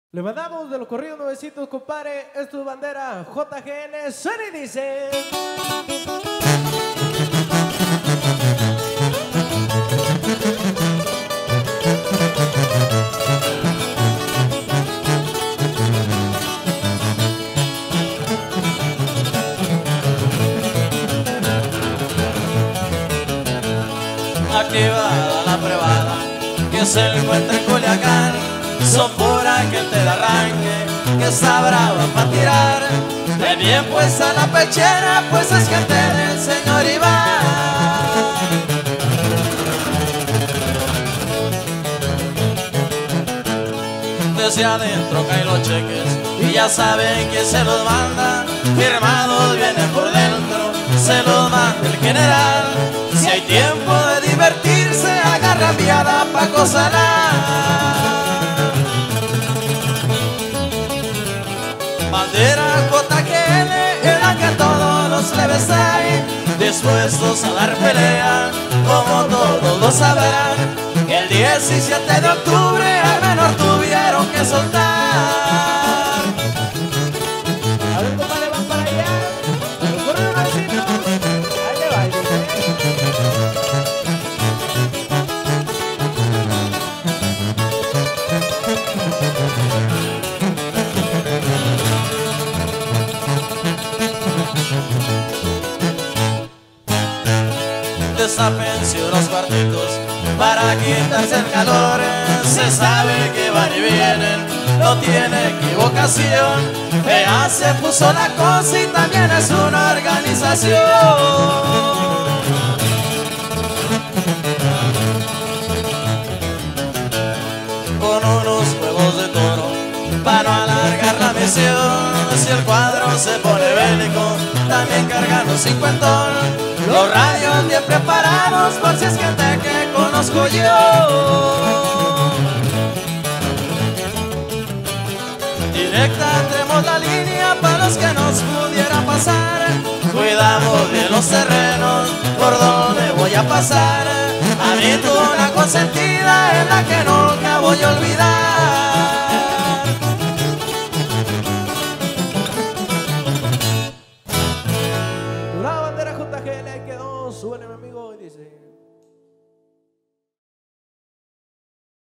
Le mandamos de los corridos nuevecitos, compadre. Esto es tu bandera JGN. Suena y dice. Aquí va la privada que se encuentra en Culiacán. Son pura gente de arranque que está brava pa' tirar. De bien pues a la pechera, pues es gente del señor Iván. Desde adentro caen los cheques y ya saben quién se los manda. Firmados vienen por dentro, se los manda el general. Si hay tiempo de divertirse, agarra viada pa' cosalar. Bandera JGN en la que todos los plebes hay, dispuestos a dar pelea, como todos lo sabrán. Que el 17 de octubre al menor tuvieron que soltar. A ver, compadre, van para allá. Los corridos nuevecitos. Ahí le va, ahí Desápense unos cuartitos para quitarse el calor. Se sabe que van y vienen, no tiene equivocación. Vea, se puso la cosa y también es una organización. Con unos huevos de toro para no alargar la misión. Si el cuadro se pone bélico, también cargan un cincuentón. Los radios bien preparados por si es gente que conozco yo. Directa entremos la línea para los que nos pudieran pasar. Cuidamos bien los terrenos por donde voy a pasar. A mí tú una consentida es la que nunca voy a olvidar.